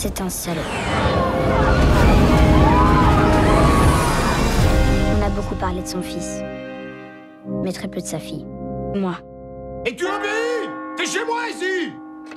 C'est un salaud. On a beaucoup parlé de son fils, mais très peu de sa fille. Moi. Et tu obéis? T'es chez moi ici!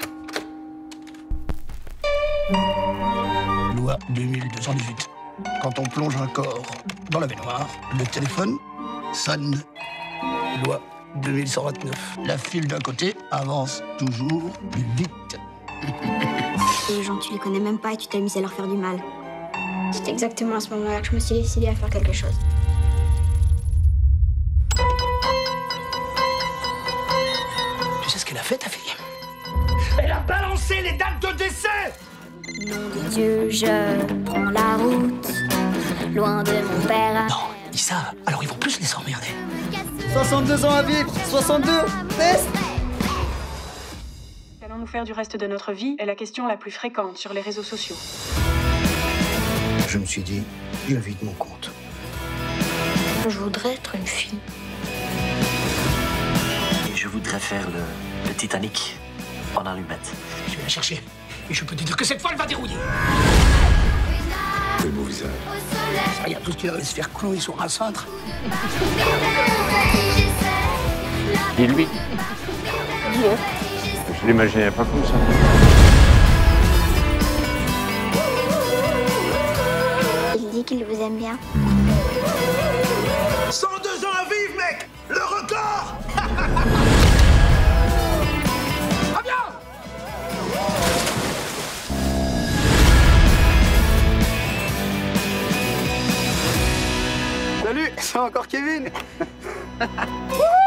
Loi 2218. Quand on plonge un corps dans la baignoire, le téléphone sonne. Loi 2129. La file d'un côté avance toujours plus vite. Les gens, tu les connais même pas et tu t'es amusé à leur faire du mal. C'est exactement à ce moment-là que je me suis décidée à faire quelque chose. Tu sais ce qu'elle a fait, ta fille? Elle a balancé les dates de décès! Nom de Dieu, je prends la route, loin de mon père. Non, ils savent, alors ils vont plus les emmerder. 62 ans à vivre, 62, test. Qu'allons-nous faire du reste de notre vie est la question la plus fréquente sur les réseaux sociaux. Je me suis dit, je vide mon compte. Je voudrais être une fille. Et je voudrais faire le Titanic en allumette. Je vais la chercher. Et je peux te dire que cette fois, elle va dérouiller. Quel beau visage. Il y a tout ce qu'il allait se faire clouer sur un cintre. Et lui? Je l'imaginais pas comme ça. Il dit qu'il vous aime bien. 102 ans à vivre, mec! Le record! Ah bien! Salut, c'est encore Kevin.